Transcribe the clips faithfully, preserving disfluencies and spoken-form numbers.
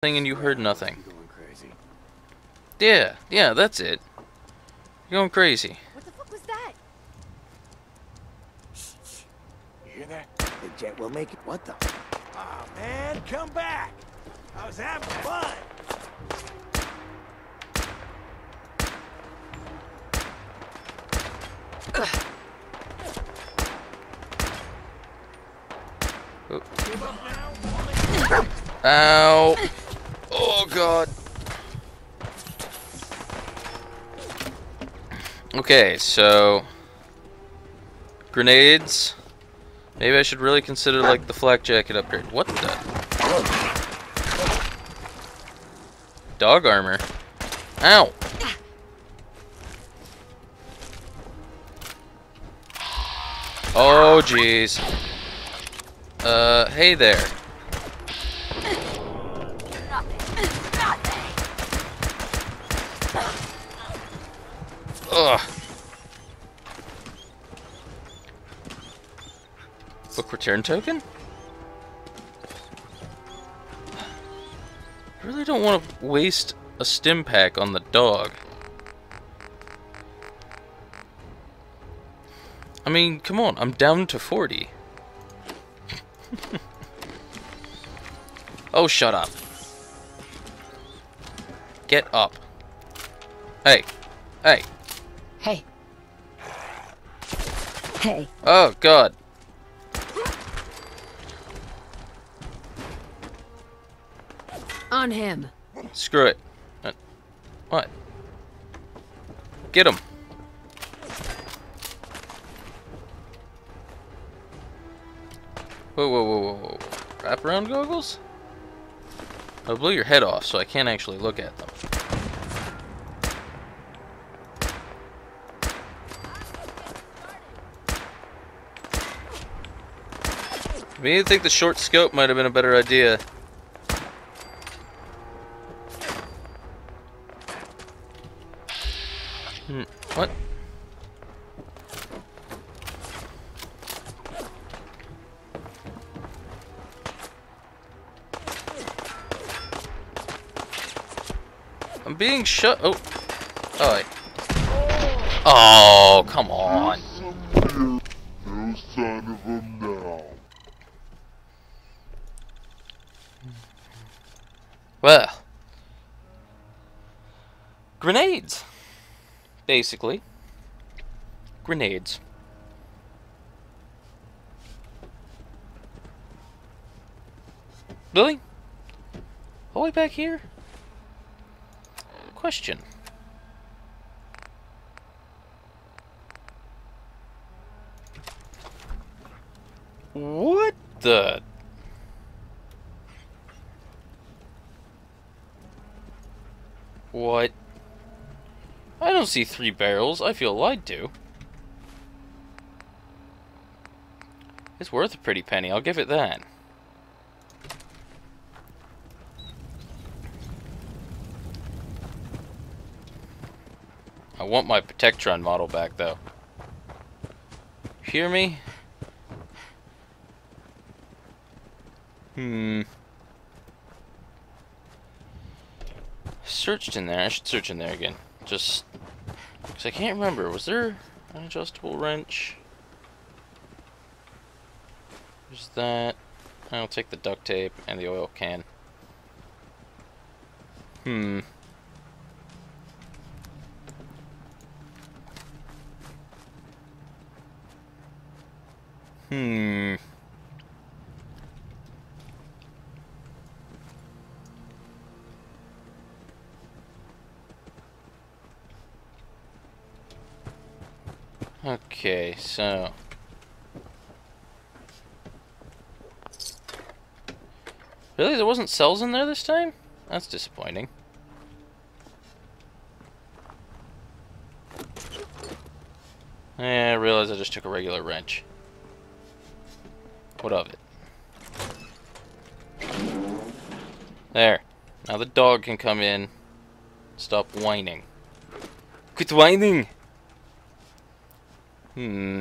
And you heard nothing. I'm going crazy. Yeah, yeah, that's it. You're going crazy. What the fuck was that? You hear that? The jet will make it. What the? Oh man, come back! I was having fun. Oh. Give up now? Ow! Oh god. Okay, so grenades. Maybe I should really consider like the flak jacket upgrade. What the? Dog armor. Ow! Oh jeez. Uh, hey there. Ugh. Book return token? I really don't want to waste a stim pack on the dog. I mean, come on, I'm down to forty. Oh, shut up. Get up. Hey. Hey. Hey. Hey. Oh, God. On him. Screw it. Uh, what? Get him. Whoa, whoa, whoa, whoa, whoa. Wraparound goggles? I'll blow your head off so I can't actually look at them. Me, I think the short scope might have been a better idea. Hmm, what? I'm being shut. Oh. Oh, wait. Oh, come on. No sign of him now. Well. Grenades. Basically. Grenades. Really? All the way back here? Question. What the? What? I don't see three barrels. I feel lied to. It's worth a pretty penny, I'll give it that. I want my Protectron model back, though. Hear me? Hmm. Searched in there. I should search in there again. Just because I can't remember. Was there an adjustable wrench? There's that. I'll take the duct tape and the oil can. Hmm. Hmm. Okay, so really, there wasn't cells in there this time? That's disappointing. Yeah, I realize I just took a regular wrench. What of it? There. Now the dog can come in. Stop whining. Quit whining! Hmm.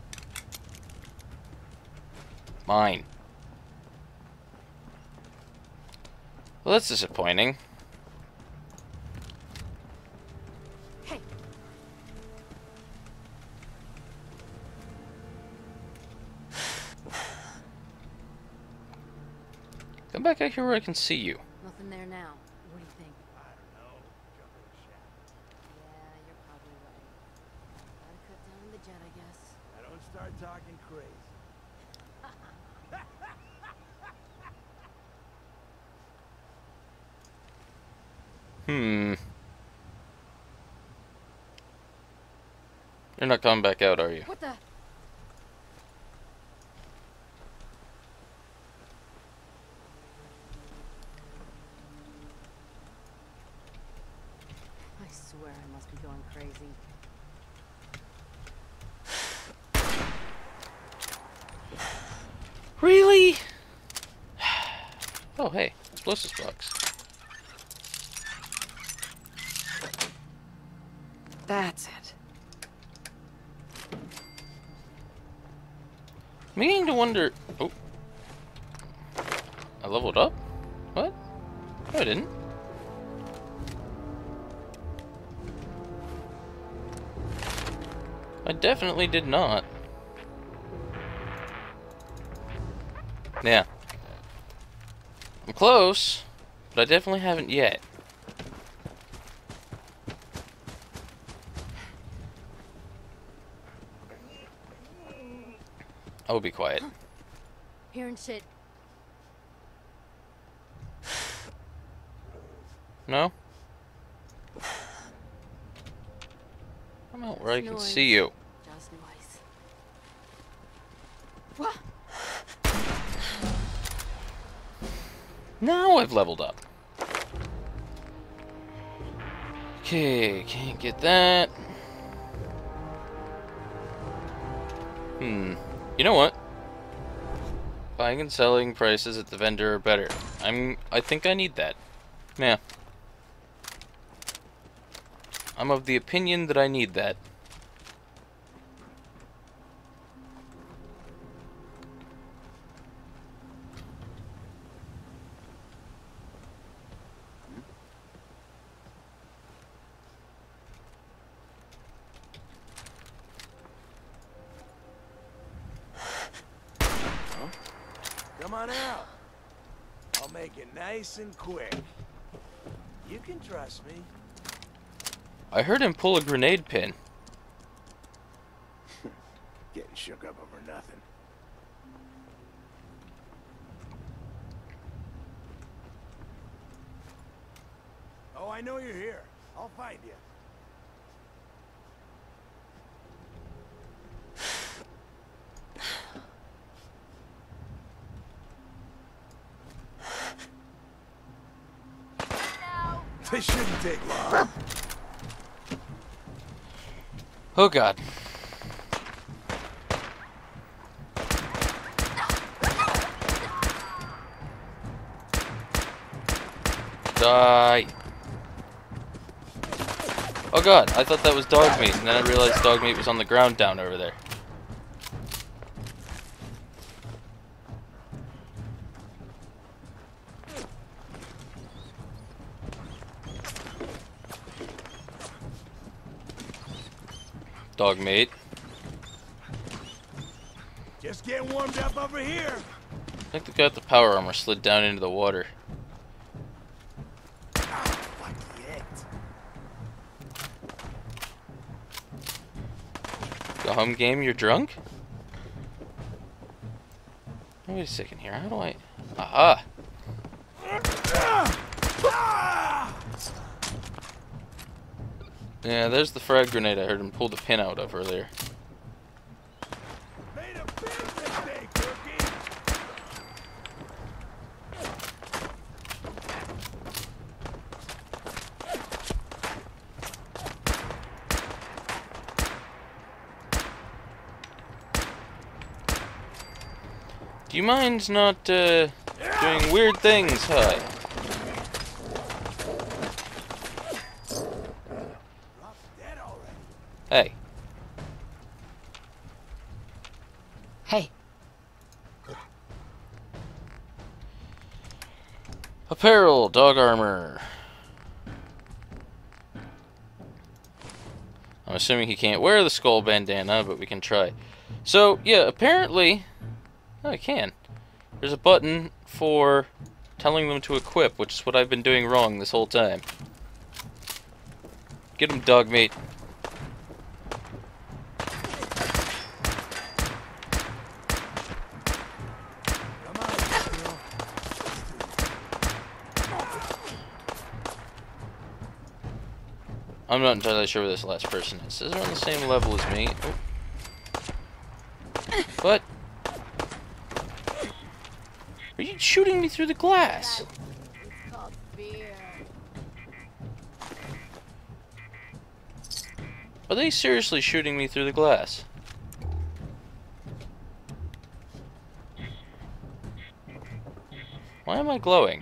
Mine. Well, that's disappointing. Hey. Come back out here where I can see you. Nothing there now. What do you think? I don't know. Jump in the shack. Yeah, you're probably right. Gotta cut down the jet, I guess. I don't start talking crazy. Hmm. You're not coming back out, are you? What the? I swear I must be going crazy. Really? Oh, hey. Explosives box. That's it. I'm beginning to wonder... Oh. I leveled up? What? No, I didn't. I definitely did not. Yeah. I'm close, but I definitely haven't yet. I will be quiet. Hearing shit. No? I'm out where I can Noise. see you. Just noise. What? Now I've leveled up. Okay, can't get that. Hmm. You know what? Buying and selling prices at the vendor are better. I'm. I think I need that. Yeah. I'm of the opinion that I need that. Come on out. I'll make it nice and quick. You can trust me. I heard him pull a grenade pin. Getting shook up over nothing. Oh, I know you're here. I'll find you. This shouldn't take long. Oh god. Die. Oh god, I thought that was dog meat, and then I realized dog meat was on the ground down over there. Dog meat. Just getting warmed up over here. I think the guy with the power armor slid down into the water. Fuck it. Go home game, you're drunk? Wait a second here, how do I... Aha! Yeah, there's the frag grenade I heard him pull the pin out of earlier. Made a big mistake, Cookie. Do you mind not, uh, doing weird things, huh? Dead already. Hey. Hey. Apparel, dog armor. I'm assuming he can't wear the skull bandana, but we can try. So, yeah, apparently... Oh, I can. There's a button for telling them to equip, which is what I've been doing wrong this whole time. Get him, dog mate. I'm not entirely sure where this last person is. Is they're on the same level as me. Oh. What? Are you shooting me through the glass? It's called fear. Are they seriously shooting me through the glass? Why am I glowing?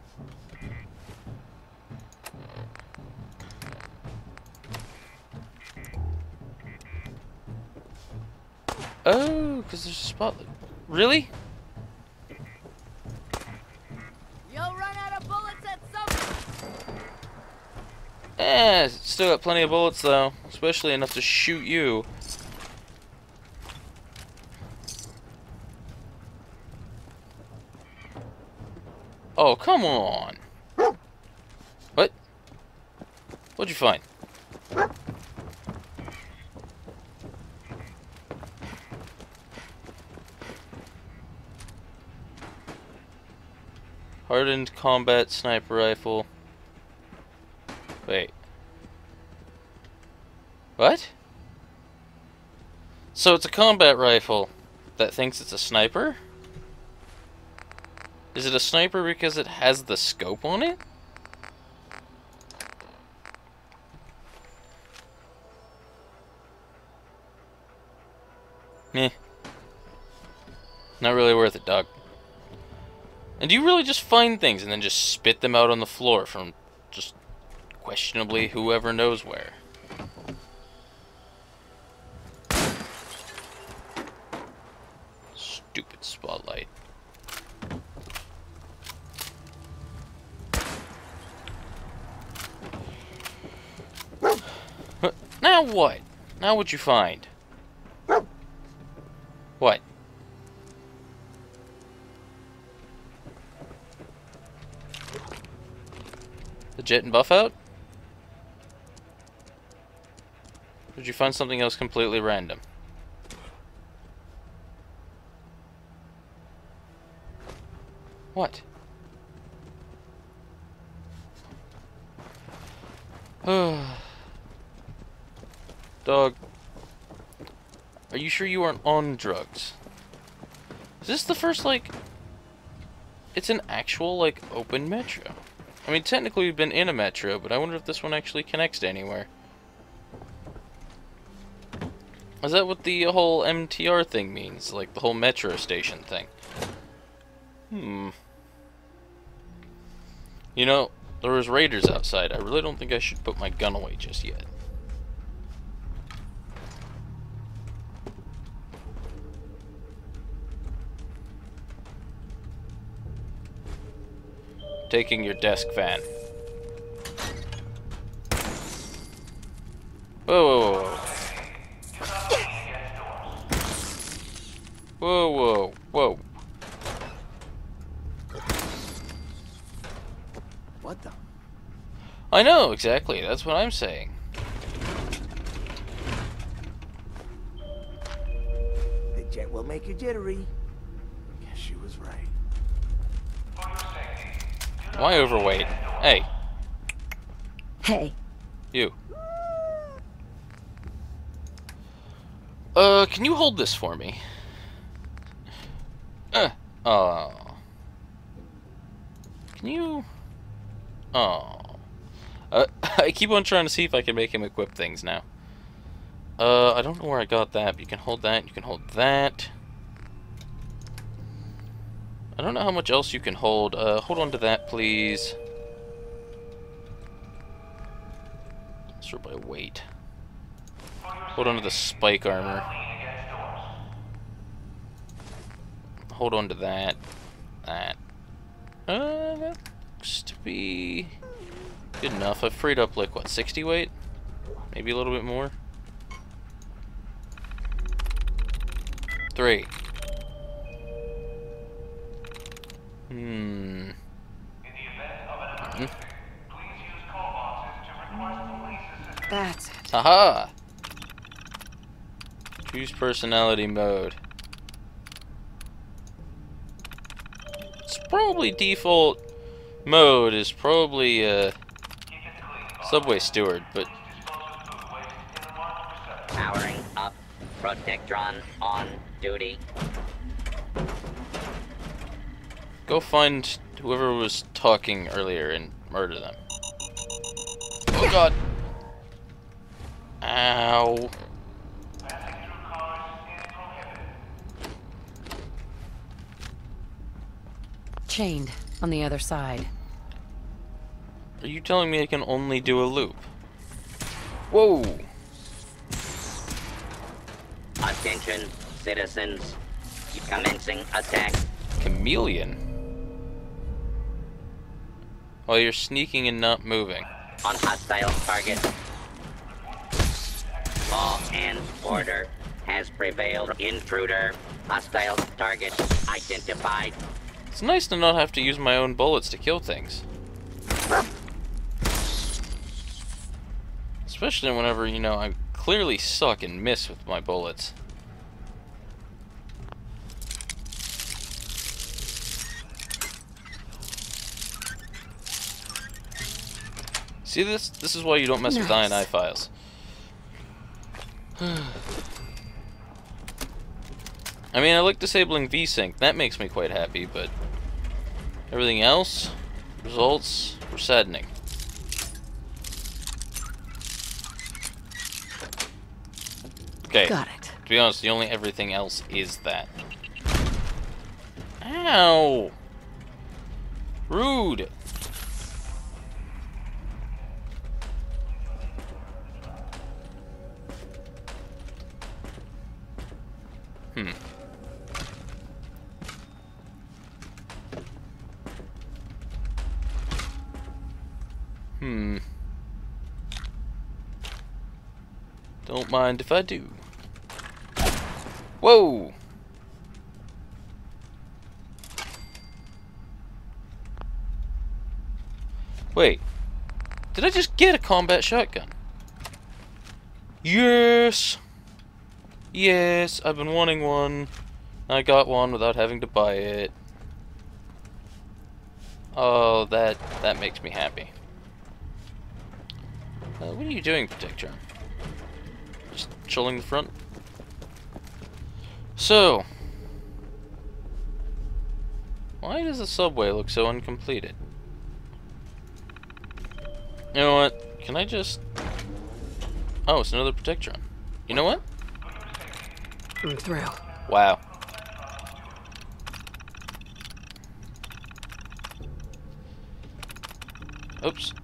Oh, because there's a spotlight. Really? You'll run out of bullets at some point. Eh, still got plenty of bullets though, especially enough to shoot you. Oh, come on. What? What'd you find? Hardened combat sniper rifle. Wait. What? So it's a combat rifle that thinks it's a sniper? Is it a sniper because it has the scope on it? Meh. Not really worth it, dog. And do you really just find things and then just spit them out on the floor from just questionably whoever knows where? Stupid spotlight. Now what? Now what'd you find? What? The jet and buff out? Or did you find something else completely random? What? Dog. Are you sure you aren't on drugs? Is this the first, like... It's an actual, like, open metro. I mean, technically we've been in a metro, but I wonder if this one actually connects to anywhere. Is that what the whole M T R thing means? Like, the whole metro station thing? Hmm. You know, there was raiders outside. I really don't think I should put my gun away just yet. Taking your desk fan. Whoa, whoa, whoa. Whoa, whoa, whoa. What the? I know, exactly. That's what I'm saying. The jet will make you jittery. Guess she was right. Why overweight? Hey. Hey. You. Uh, can you hold this for me? Uh. Oh. Can you... Oh. Uh, I keep on trying to see if I can make him equip things now. Uh, I don't know where I got that, but you can hold that, you can hold that. I don't know how much else you can hold. Uh, hold on to that, please. Sort by weight. Hold on to the spike armor. Hold on to that. That. Uh, be good enough. I've freed up, like, what, sixty weight? Maybe a little bit more? Three. Hmm. Hmm. That's it. Haha! Choose personality mode. It's probably default mode is probably uh, Subway Steward, but Powering up. Protectron on duty. go find whoever was talking earlier and murder them. Oh god! Ow! Chained on the other side. Are you telling me I can only do a loop? Whoa! Attention, citizens. Commencing attack. Chameleon? While you're sneaking and not moving. On hostile target. Law and order has prevailed. Intruder. Hostile target identified. It's nice to not have to use my own bullets to kill things. Especially whenever, you know, I clearly suck and miss with my bullets. See this? This is why you don't mess with I and I files. I mean, I like disabling V-Sync. That makes me quite happy, but everything else, results, were saddening. Okay. Got it. To be honest, the only everything else is that. Ow! Rude! Hmm. Hmm. Don't mind if I do. Whoa! Wait. Did I just get a combat shotgun? Yes! Yes, I've been wanting one. I got one without having to buy it. Oh, that that makes me happy. Uh, what are you doing, Protectron? Just chilling the front? So, why does the subway look so uncompleted? You know what? Can I just... Oh, it's another Protectron. You know what? I'm through. Wow. Oops.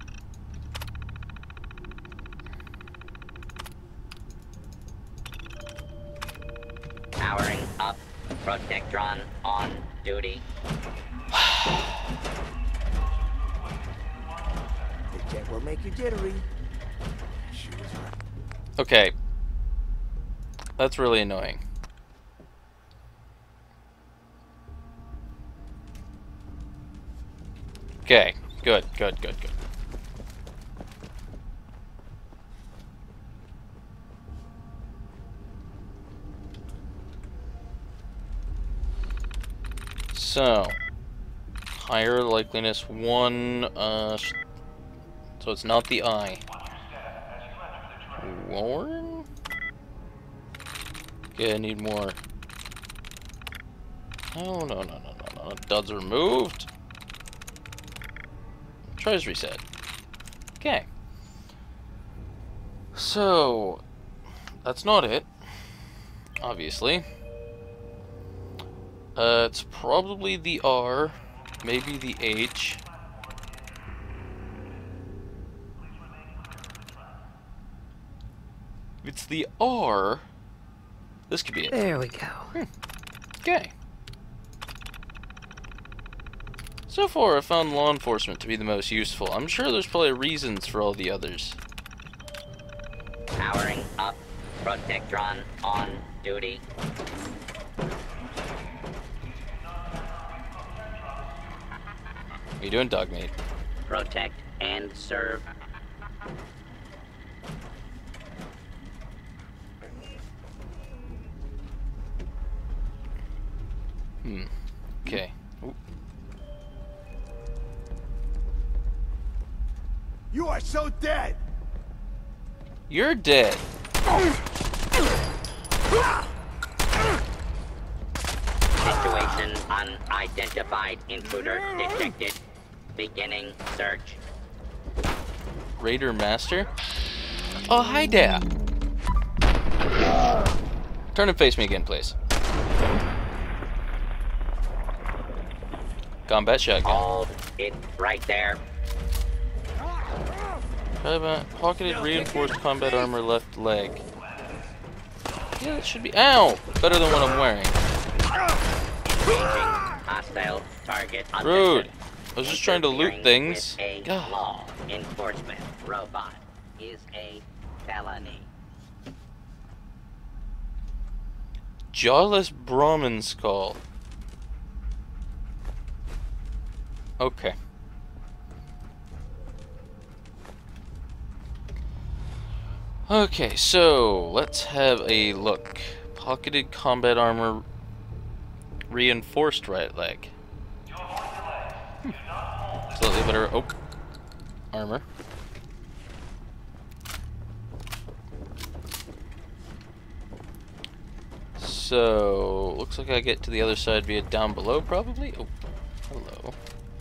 Powering up. Protectron on duty. The jet will make you jittery. She was right. Okay. That's really annoying. Okay. Good, good, good, good. So, higher likeliness one, uh, so it's not the eye. Warren? Okay, I need more. Oh, no, no, no, no, no. Duds removed. Tries reset. Okay. So, that's not it. Obviously. Uh, it's probably the R, maybe the H. If it's the R, this could be it. There we go. Hmm. Okay. So far, I found law enforcement to be the most useful. I'm sure there's probably reasons for all the others. Powering up. Protectron on duty. What are you doing, Dogmeat? Protect and serve. Hmm. Okay. Ooh. You are so dead! You're dead. Situation unidentified intruder detected. Beginning search. Raider Master? Oh, hi there. Turn and face me again, please. Combat shotgun. Hold it right there. Pocketed reinforced combat armor left leg. Yeah, that should be. Ow! Better than what I'm wearing. Engaging hostile target. Rude. I was just trying to loot things. A God. law enforcement robot is a felony. Jawless Brahmin skull. Okay. Okay, so let's have a look. Pocketed combat armor, reinforced right leg. Hmm. Slightly better. Oh, armor. So looks like I get to the other side via down below, probably. Oh, hello.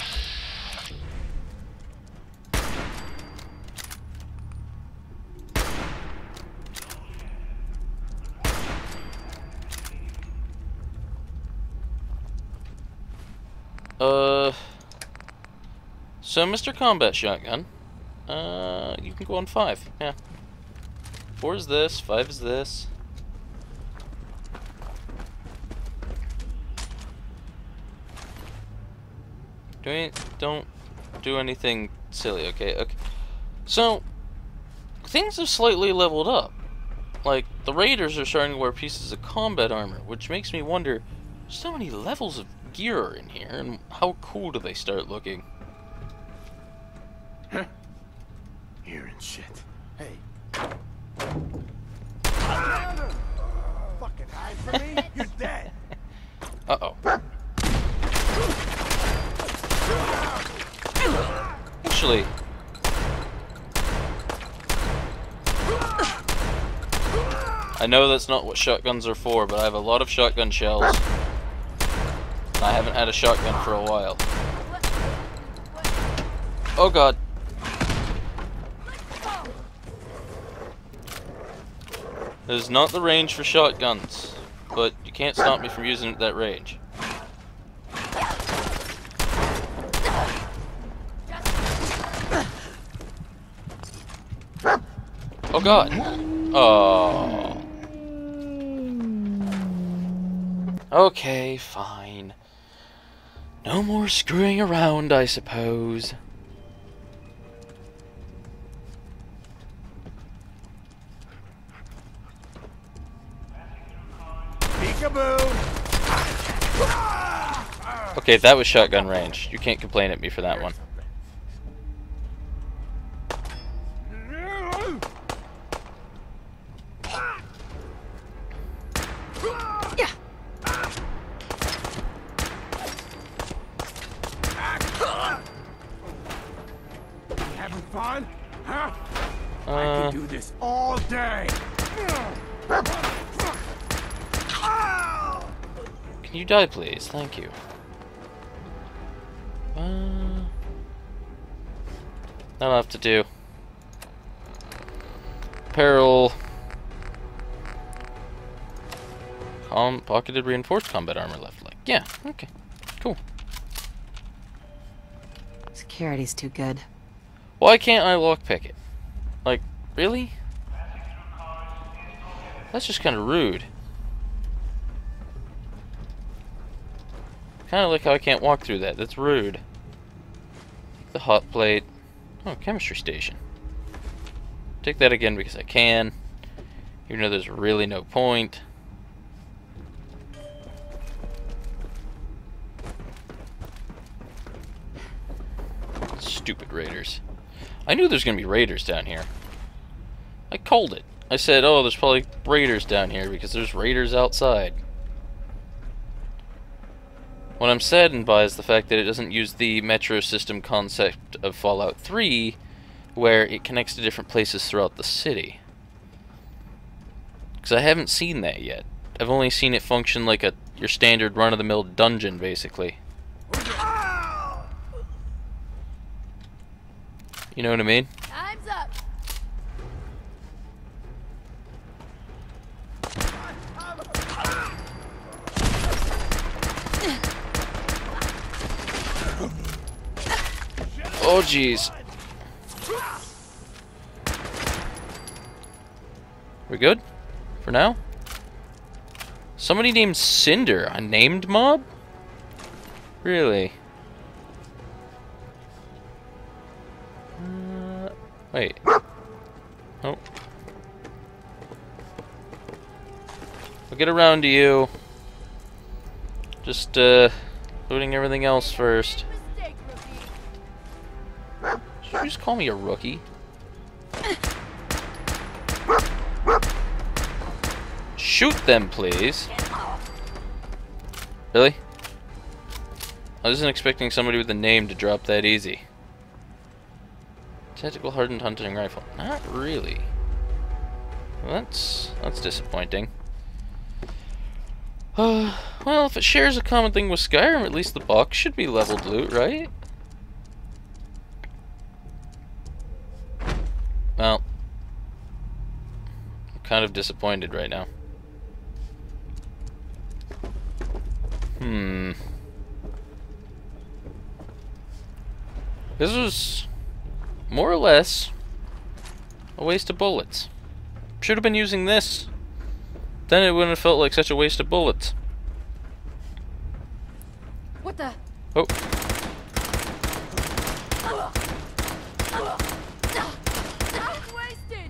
Uh, so Mister Combat Shotgun, uh, you can go on five, yeah. Four is this, five is this. Don't, don't do anything silly, okay? Okay. So, things have slightly leveled up. Like, the Raiders are starting to wear pieces of combat armor, which makes me wonder, so many levels of gear are in here, and how cool do they start looking? Huh? Hearing shit. Hey. Fucking hide from me? You're dead. Uh-oh. Actually... I know that's not what shotguns are for, but I have a lot of shotgun shells. And I haven't had a shotgun for a while. Oh god. This is not the range for shotguns, but you can't stop me from using it at that range. Oh god. Oh. Okay, fine. No more screwing around, I suppose. Peekaboo. Okay, that was shotgun range. You can't complain at me for that one. Having fun? Huh? I Uh, can do this all day. can you die, please? Thank you. Uh, that'll have to do. Apparel. Com pocketed reinforced combat armor left leg. Yeah, okay. Cool. Security's too good. Why can't I lockpick it? Like, really? That's just kind of rude. Kind of like how I can't walk through that. That's rude. The hot plate. Oh, chemistry station. Take that again because I can. Even though there's really no point. Stupid raiders. I knew there's gonna be raiders down here. I called it. I said, oh, there's probably raiders down here because there's raiders outside. What I'm saddened by is the fact that it doesn't use the metro system concept of Fallout three, where it connects to different places throughout the city. Because I haven't seen that yet. I've only seen it function like a your standard run-of-the-mill dungeon, basically. You know what I mean? Time's up. Oh, jeez. We good? For now? Somebody named Cinder, a named mob? Really? Uh, wait. Oh. We'll get around to you. Just, uh, looting everything else first. Mistake, rookie. Should you just call me a rookie? Shoot them, please. Really? I wasn't expecting somebody with a name to drop that easy. Tactical hardened hunting rifle. Not really. Well, that's that's disappointing. Uh, well, if it shares a common thing with Skyrim, at least the box should be leveled loot, right? Well, I'm kind of disappointed right now. Hmm. This was more or less a waste of bullets. Should have been using this. Then it wouldn't have felt like such a waste of bullets. What the? Oh. Wasted.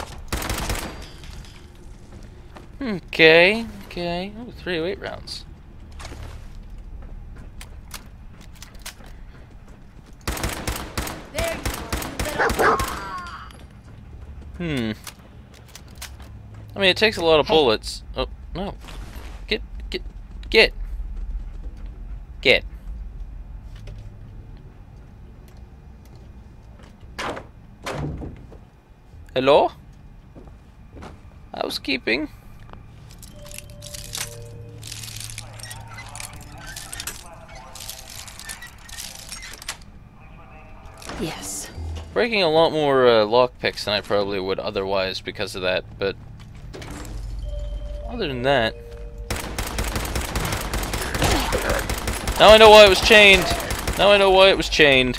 Okay, okay. Oh, three oh eight rounds. There you are, you little. Hmm. I mean, it takes a lot of bullets. Oh, no. Get, get, get. Get. Hello? Housekeeping? Yes. Breaking a lot more uh, lockpicks than I probably would otherwise because of that, but other than that... Now I know why it was chained! Now I know why it was chained.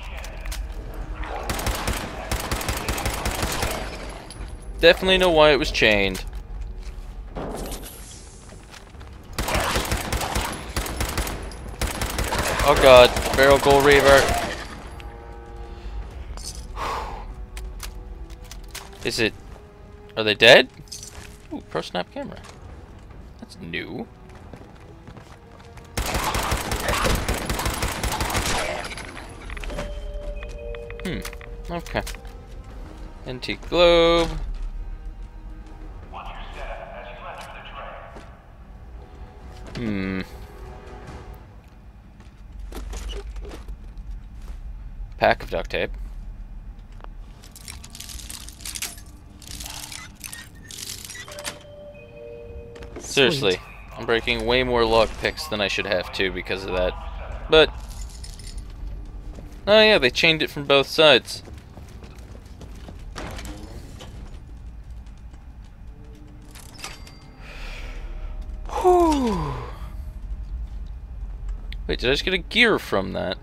Definitely know why it was chained. Oh god, barrel gold reaver. Is it... Are they dead? Ooh, pro snap camera. That's new. Hmm. Okay. Antique globe. Hmm. Pack of duct tape. Seriously, I'm breaking way more lockpicks than I should have to because of that. But, oh yeah, they chained it from both sides. Whew. Wait, did I just get a gear from that?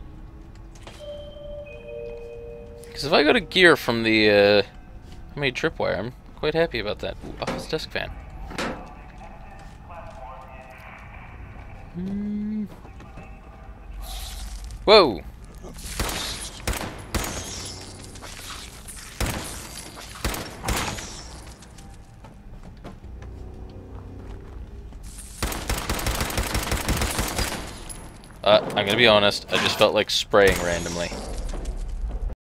Because if I got a gear from the, uh, I made tripwire, I'm quite happy about that. Ooh, office desk fan. Hmm. Whoa! Uh, I'm gonna be honest, I just felt like spraying randomly.